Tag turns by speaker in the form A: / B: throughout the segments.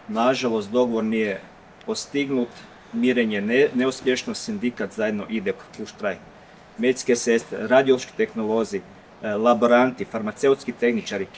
A: Nažalost, dogovor nije postignut, mirenje neuspješno, sindikat zajedno ide u štrajk. Medicinske sestre, radiološki tehnolozi, laboranti, farmaceutski tehničari,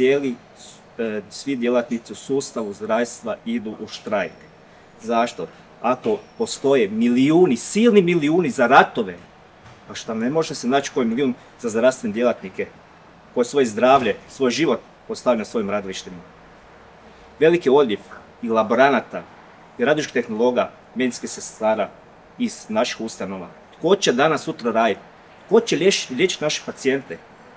A: svi djelatnici u sustavu zdravstva idu u štrajk. Zašto? Ako postoje milijuni, silni milijuni za ratove, pa šta ne može se naći koji milijun za zdravstvene djelatnike koji svoje zdravlje, svoj život postavlja na svojim radilištima. Veliki odljev i laboranata i radioloških tehnologa, medicinskih sestara iz naših ustanova. Tko će danas sutra raditi? Tko će liječiti naše pacijente?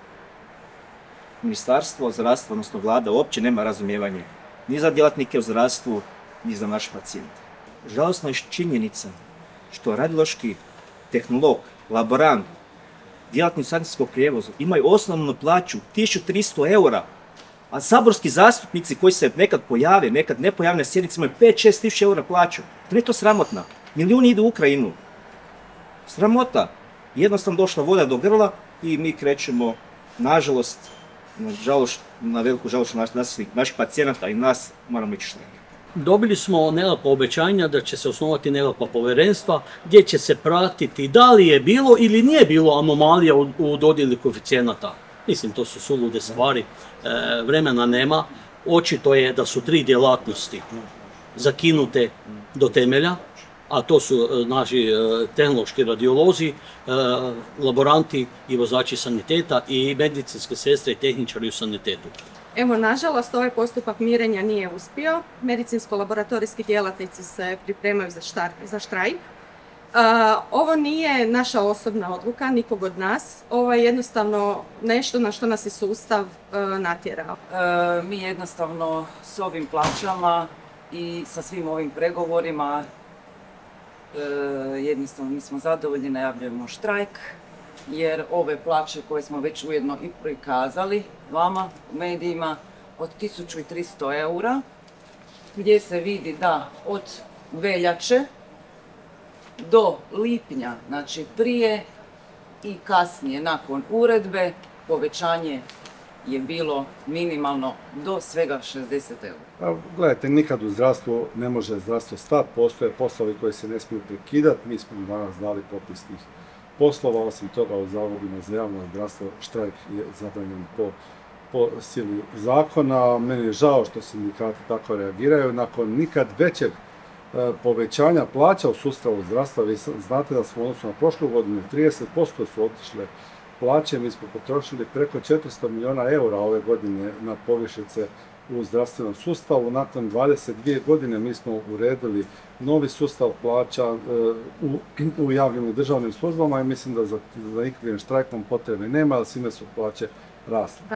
A: Ministarstvo zdravstva, odnosno vlada, uopće nema razumijevanje ni za djelatnike u zdravstvu, ni za naše pacijente. Žalosna je činjenica što radiološki tehnolog, laborant, djelatnici u sanitetskom prijevozu imaju osnovnu plaću 1300 eura, a saborski zastupnici koji se nekad pojave, nekad ne pojave na sjednici imaju 5-6 tisuća eura plaću. To je to sramotna. Milijuni idu u Ukrajinu. Sramota. Jednostavno došla voda do grla i mi krećemo, nažalost, na veliku žalost naših pacijenata i nas moramo ići štrajk.
B: Dobili smo nekakva obećanja da će se osnovati nekakva povjerenstva gdje će se pratiti da li je bilo ili nije bilo anomalija u dodjeli koeficijenata. Mislim, to su sulude stvari, vremena nema. Očito je da su 3 djelatnosti zakinute do temelja, a to su naši tehnološki radiolozi, laboranti i vozači saniteta i medicinske sestre i tehničari u sanitetu.
C: Evo, nažalost, ovaj postupak mirenja nije uspio. Medicinsko-laboratorijski djelatnici se pripremaju za štrajk. Ovo nije naša osobna odluka, nikog od nas. Ovo je jednostavno nešto na što nas je sustav natjerao.
D: Mi jednostavno s ovim plaćama i sa svim ovim pregovorima jednostavno nismo zadovoljni, najavljujemo štrajk, jer ove plaće koje smo već ujedno i prikazali vama u medijima od 1300 eura, gdje se vidi da od veljače do lipnja, znači prije i kasnije nakon uredbe, povećanje je bilo minimalno do svega 60 eura.
E: Gledajte, nikad u zdravstvu ne može zdravstvo stati, postoje poslovi koji se ne smiju prekidati, mi smo danas dali popis tih poslova, osim toga u zavodima za javno zdravstvo štrajk je zabranjen po sili zakona. Meni je žao što sindikati tako reagiraju, nakon nikad većeg povećanja plaća u sustavu zdravstva. Vi znate da smo odnosno na prošlu godinu 30% su otišle plaće, mi smo potrošili preko 400 milijuna eura ove godine na povišice u zdravstvenom sustavu. Nakon 22 godine mi smo uredili novi sustav plaća u javnim i državnim službama i mislim da za nikakvim štrajkom potrebe nema, ali svime su plaće rasle.